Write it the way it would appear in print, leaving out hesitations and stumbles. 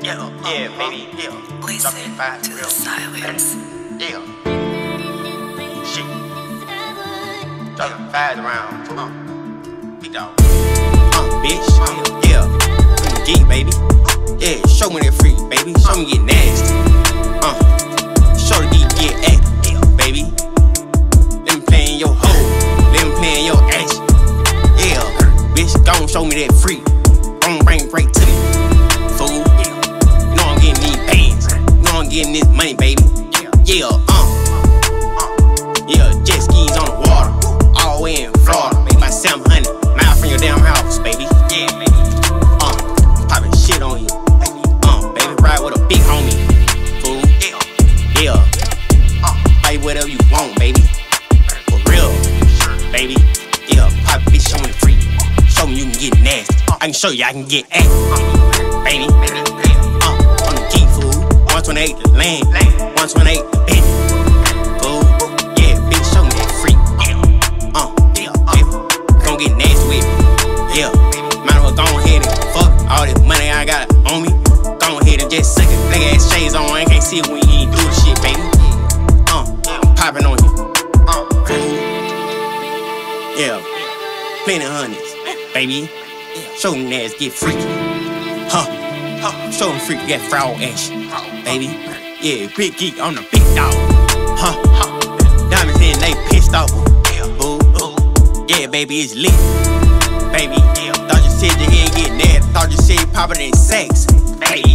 Yeah, baby. Listen to the silence. Yeah. Shit. Dropping fast around. Big dog. Bitch. Yeah. I'm the geek, baby. Yeah, show me that freak, baby. Show me get nasty. Show the geek get active, baby. Let me play in your hole. Let me play in your ass. Yeah. Bitch, gon' show me that freak. Gon' bring it right to me. Fool. You know I'm getting these bands. You know I'm getting this money, baby. Yeah, yeah, jet skis on the water. All the way in Florida, baby. By 700 miles from your damn house, baby. Yeah, baby. Popping shit on you. Baby, ride with a big homie. Fool. Yeah. Buy whatever you want, baby. For real, baby. Yeah, pop bitch, show me the freak. Show me you can get nasty. I can show you I can get active, baby. I'm the geek, fool. 128 the land, 128 the bitch. Fool. Yeah, bitch, show me that freak. Baby. Gon' get nasty with me. Yeah. Might as well go ahead and fuck all this money I got on me. Go ahead and just suck it. Black ass shades on, I can't see it when you ain't do the shit, baby. Popping on you. Yeah. Plenty of honeys, baby. Show them ass get freaky. Show them freaky that fraud action, baby. Yeah, big geek on the big dog. Diamonds in they pissed off. Yeah, baby, it's lit. Baby, thought you said your head get nasty. Thought you said poppin' in sex. Baby,